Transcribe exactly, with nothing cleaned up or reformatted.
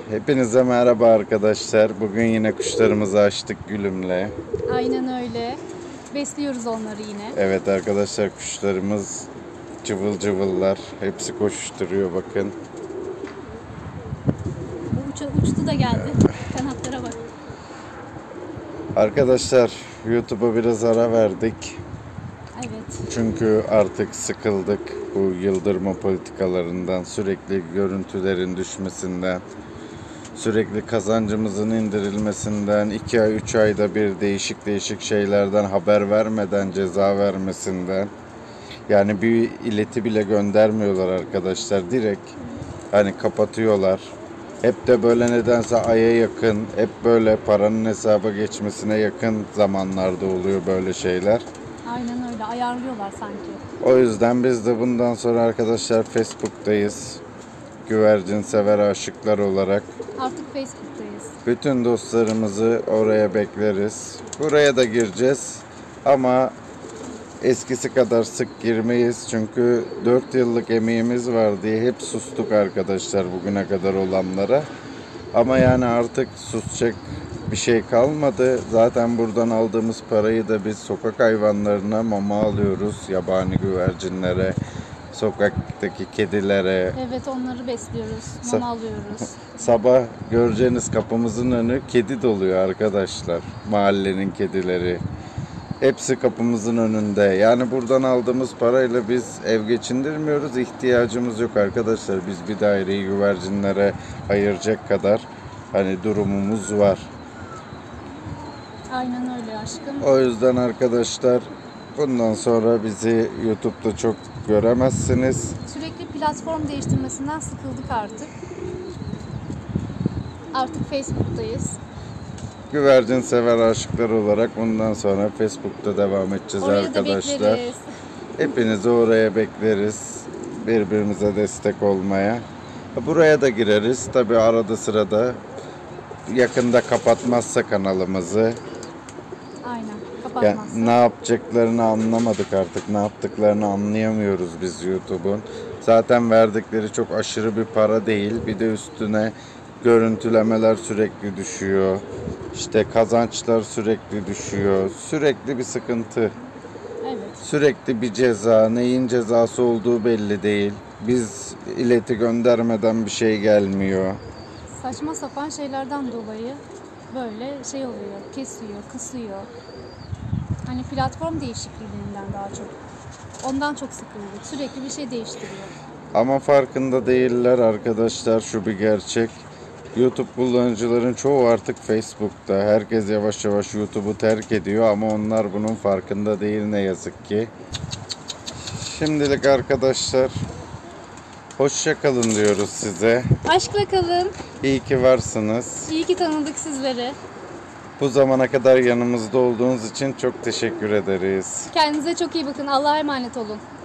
Hepinize merhaba arkadaşlar. Bugün yine kuşlarımızı açtık Gülüm'le. Aynen öyle. Besliyoruz onları yine. Evet arkadaşlar, kuşlarımız cıvıl cıvıllar. Hepsi koşuşturuyor bakın. Uç, uçtu da geldi. Kanatlara bak. Arkadaşlar, YouTube'a biraz ara verdik. Evet. Çünkü artık sıkıldık bu yıldırma politikalarından, sürekli görüntülerin düşmesinden, sürekli kazancımızın indirilmesinden, iki ay üç ayda bir değişik değişik şeylerden haber vermeden ceza vermesinden. Yani bir ileti bile göndermiyorlar arkadaşlar, direkt hani kapatıyorlar. Hep de böyle nedense aya yakın, hep böyle paranın hesaba geçmesine yakın zamanlarda oluyor böyle şeyler. Aynen öyle, ayarlıyorlar sanki. O yüzden biz de bundan sonra arkadaşlar Facebook'tayız. Güvercin sever aşıklar olarak. Artık Facebook'tayız. Bütün dostlarımızı oraya bekleriz. Buraya da gireceğiz ama eskisi kadar sık girmeyiz. Çünkü dört yıllık emeğimiz var diye hep sustuk arkadaşlar bugüne kadar olanlara. Ama yani artık susacak bir şey kalmadı. Zaten buradan aldığımız parayı da biz sokak hayvanlarına mama alıyoruz. Yabani güvercinlere, sokaktaki kedilere. Evet, onları besliyoruz. Mama alıyoruz. Sabah göreceğiniz kapımızın önü kedi doluyor arkadaşlar. Mahallenin kedileri. Hepsi kapımızın önünde. Yani buradan aldığımız parayla biz ev geçindirmiyoruz. İhtiyacımız yok arkadaşlar. Biz bir daireyi güvercinlere ayıracak kadar hani durumumuz var. Aynen öyle aşkım. O yüzden arkadaşlar bundan sonra bizi YouTube'da çok göremezsiniz. Sürekli platform değiştirmesinden sıkıldık artık. Artık Facebook'tayız. Güvercin sever aşıklar olarak bundan sonra Facebook'ta devam edeceğiz Oraya arkadaşlar. da bekleriz. Hepinizi oraya bekleriz. Birbirimize destek olmaya. Buraya da gireriz. Tabii arada sırada, yakında kapatmazsa kanalımızı. Aynen. Yani Kapatmazsa. ne yapacaklarını anlamadık artık. Ne yaptıklarını anlayamıyoruz biz YouTube'un. Zaten verdikleri çok aşırı bir para değil. Bir de üstüne görüntülemeler sürekli düşüyor. İşte kazançlar sürekli düşüyor. Sürekli bir sıkıntı. Evet. Sürekli bir ceza. Neyin cezası olduğu belli değil. Biz ileti göndermeden bir şey gelmiyor. Saçma sapan şeylerden dolayı böyle şey oluyor. Kesiyor, kısıyor. Hani platform değişikliğinden daha çok. Ondan çok sıkıldık. Sürekli bir şey değiştiriyor. Ama farkında değiller arkadaşlar, şu bir gerçek. YouTube kullanıcıların çoğu artık Facebook'ta. Herkes yavaş yavaş YouTube'u terk ediyor ama onlar bunun farkında değil ne yazık ki. Şimdilik arkadaşlar hoşça kalın diyoruz size. Aşkla kalın. İyi ki varsınız. İyi ki tanıdık sizleri. Bu zamana kadar yanımızda olduğunuz için çok teşekkür ederiz. Kendinize çok iyi bakın. Allah'a emanet olun.